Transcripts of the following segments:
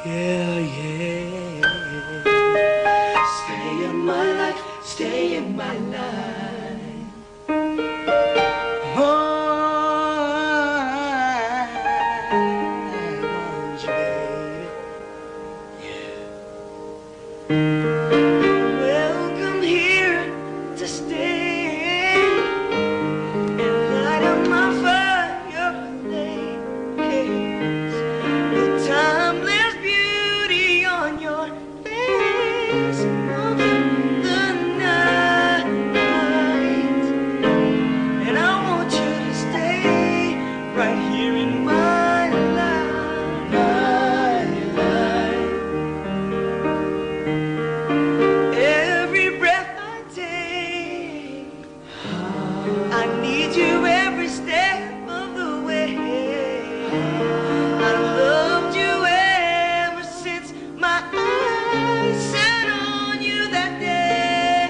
Yeah, yeah. Stay in my life, stay in my life. Oh, I want you, baby. Welcome here to stay and light up my fireplace. The timeless beauty on your face of the night, and I want you to stay right here in my life, Every breath I take, I need you every step of the way. I loved you ever since my eyes set on you that day,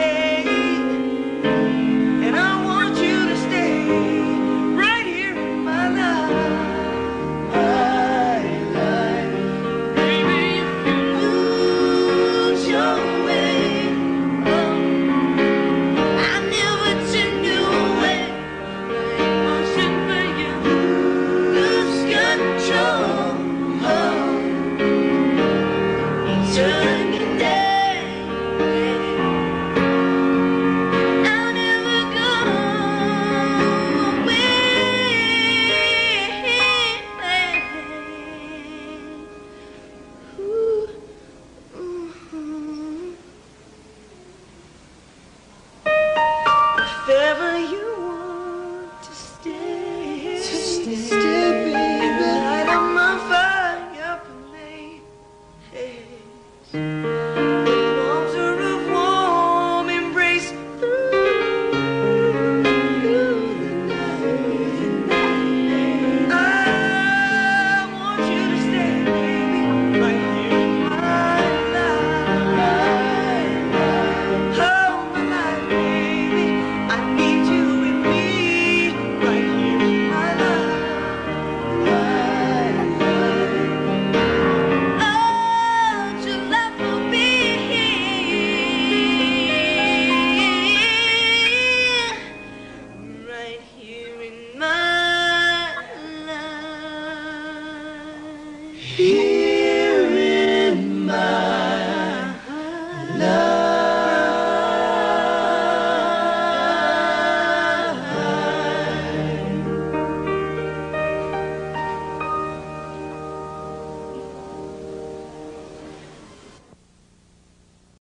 and I want you to stay right here in my life. Baby, if you lose your way, I never took you away. Emotion for you lose control. Eternity, I'll never go away. Ooh, ooh. If ever you want to stay, baby, light up my fireplace. Arms are of warm embrace through the night. I want you to stay, baby, right here in my life. Oh, my life, baby, I need you with me right here in my life. Oh, your love will be right here in my life.